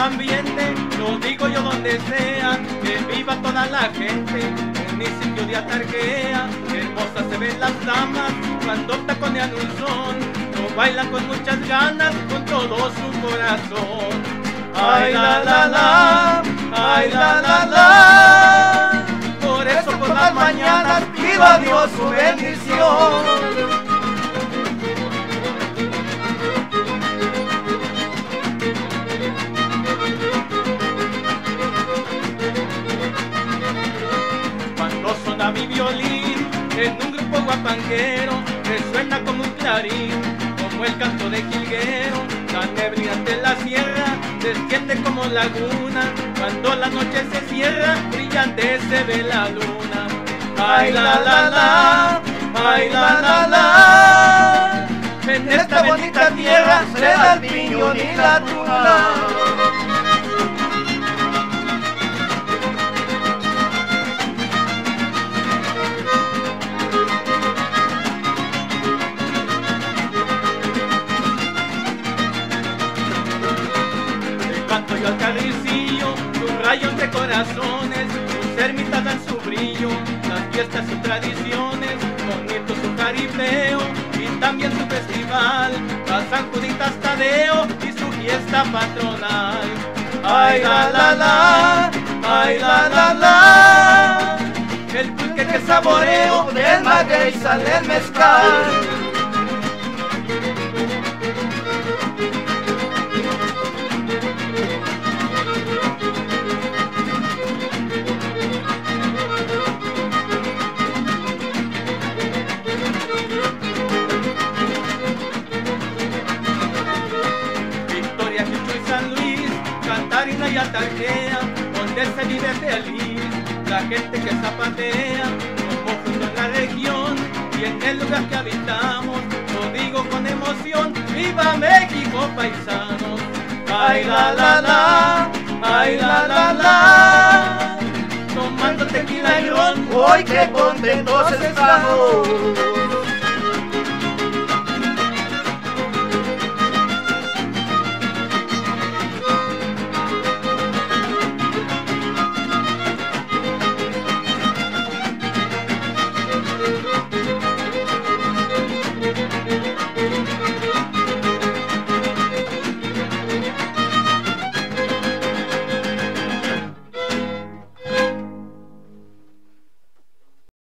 ambiente, lo digo yo donde sea, que viva toda la gente, municipio de Atarquea, que hermosas se ven las damas cuando taconean un son, lo bailan con muchas ganas, con todo su corazón. Ay la la la, ay la la la, por eso por las mañanas pido a Dios su bendición. Suena mi violín en un grupo guapanguero, resuena como un clarín, como el canto de jilguero. La neblina de la sierra desciende como laguna, cuando la noche se cierra, brillante se ve la luna. Ay la la la, ay la la la, en esta bonita tierra se da el piñón y la tuna. Yo al carricillo, su rayo entre corazones, sus ermitas dan su brillo, las fiestas y tradiciones, bonito su jaripeo y también su festival, la San Juditas Tadeo y su fiesta patronal. Ay la la la, ay la la la, el pulque que saboreo, del maguey sale el mezcal. Catarina y Atarquea, donde se vive feliz, la gente que zapatea, como junto en la región y en el lugar que habitamos, lo digo con emoción, ¡viva México, paisanos! ¡Ay la la la! ¡Ay la la la! Tomando tequila y ron, ¡hoy qué contentos estamos!